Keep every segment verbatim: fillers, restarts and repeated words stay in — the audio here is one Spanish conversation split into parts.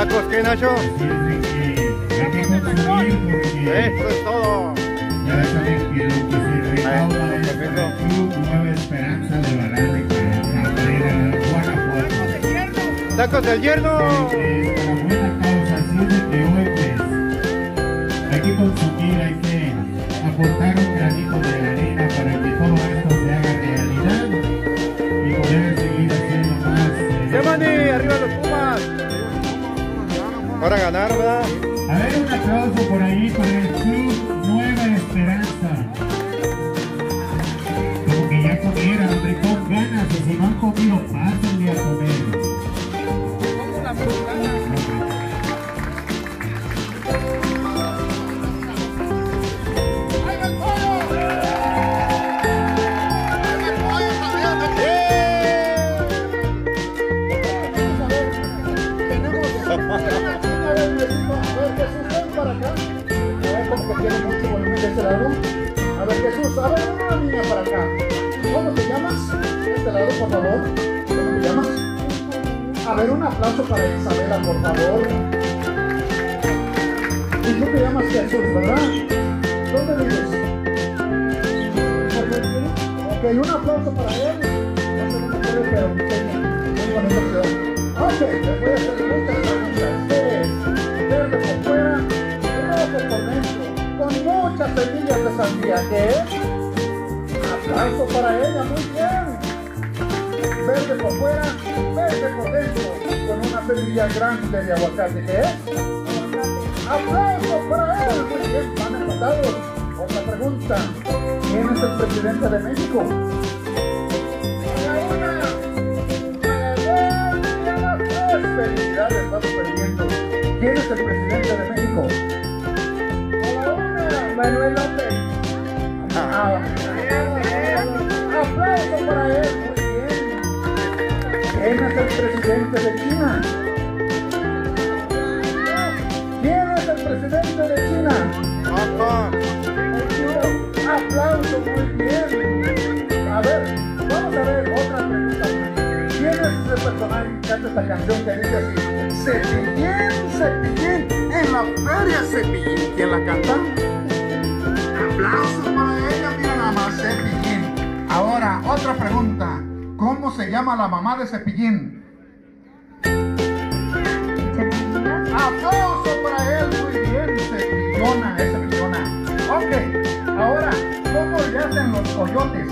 ¿Tacos qué, Nacho? Así es de que hay que consumir porque Eso es todo. ya saben que lo que se recauda es para el Club Nueva Esperanza de Barranca, Cabrera, Guanajuato. ¡Tacos del yerno! Es para buena causa, así es de que hoy pues hay que consumir, hay que aportar un granito de arena para que todo esto se haga realidad y poder seguir haciendo más. Eh, ¡Semani! ¡Arriba los Pumas! Para ganar, ¿verdad? A ver, un aplauso por ahí para el Club Nueva Esperanza. Como que ya comieran, hombre, con ganas, y si no han comido, pásenle a comer. A ver, Jesús, a ver, una niña para acá. ¿Cómo te llamas? Este lado, por favor. ¿Cómo te llamas? A ver, un aplauso para Isabela, por favor. Y tú te llamas Jesús, ¿verdad? ¿Dónde vives? Ok, un aplauso para él. No sé dónde vive, pero muy bonita ciudad. Ok, les voy a hacer muchas preguntas. ¿Qué es? Verde por fuera, rojo por dentro, con muchas semillas de sandía. ¿Qué es? Aplauso para ella, muy bien. Verde por fuera, verde por dentro, con una semilla grande de aguacate. ¿Qué es? Aplauso para él, muy bien, van empatados. Otra pregunta, ¿quién es el presidente de México? A la una, a la dos, a las tres. Felicidades, vamos perdiendo. ¿Quién es el presidente de México? Manuel López. Ah, aplauso para él, muy bien. ¿Quién es el presidente de China? ¿Quién es el presidente de China? Aplauso, muy bien. A ver, vamos a ver otra pregunta. ¿Quién es ese personaje que canta esta canción que dice así? Cepillín, Cepillín, en la feria Cepillín. ¿Quién la canta? Aplausos para ella, mira nada más, Cepillín. Ahora, otra pregunta. ¿Cómo se llama la mamá de Cepillín? Aplauso para él, muy bien, Cepillona, es Cepillona. Ok, ahora, ¿cómo le hacen los coyotes?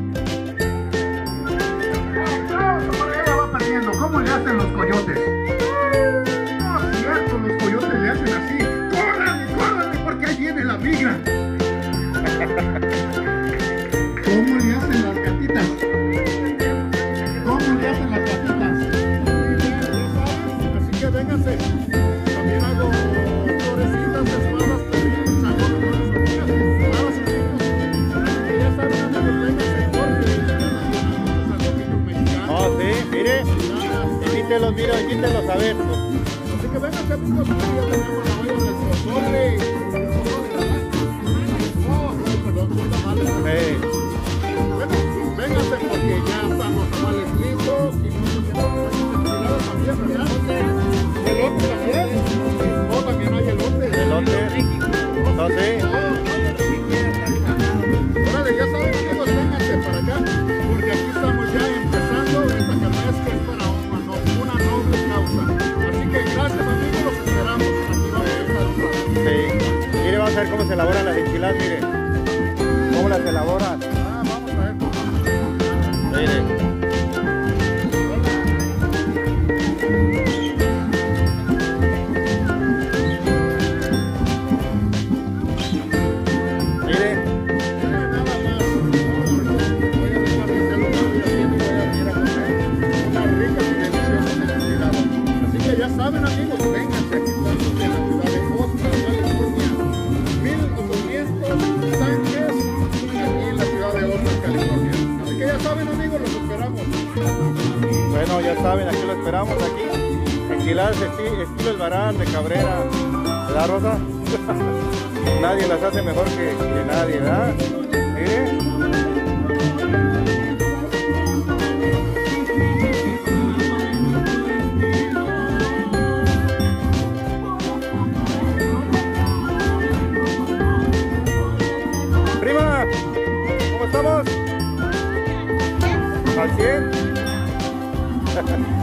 Aplauso para ella, va perdiendo. ¿Cómo le hacen los coyotes? No es cierto, los coyotes le hacen así. ¡Córrale, córrale, porque ahí viene la migra! ¿Cómo le hacen las gatitas? ¿Cómo le hacen las gatitas? Así que vénganse. También hago florecitas, espadas, pelín, salón, flores, hormigas, sus hijos. Así que ya saben, amigos, vénganse, Jorge. Oh, sí, mire. Invítelos, mira, invítelos a ver. Así que vénganse, amigos, ya tenemos la olla del pozole. Hey. Bueno, vénganse porque ya están los tamales listos y muchos también, ¿verdad? ¿Elote también? No, también hay elote. Elote. No sé. Órale, ya saben, amigos, vénganse para acá porque aquí estamos ya empezando esta kermés que es para una, una noble causa. Así que gracias, amigos, los esperamos. Aquí vamos a estar un rato. Sí. Mire, vamos a ver cómo se elaboran las enchiladas, mire. ¿Cómo las elaboran? Ah, vamos a ver. Mire. Mire. Nada más. Voy a dejar de hacer lo que voy haciendo y voy a ir a comer una rica y deliciosa enchilada. Así que ya saben, amigos, vénganse. Aquí estamos en la ciudad de Oxnard, California. mil ochocientos Sánchez, aquí en la ciudad de Oxnard, California. Así que ya saben, amigos, los esperamos. Bueno, ya saben, aquí lo esperamos aquí. Enchiladas esti estilo El Barán de Cabrera. ¿Verdad, Rosa? Nadie las hace mejor que, que nadie, ¿verdad? Mire. al cien.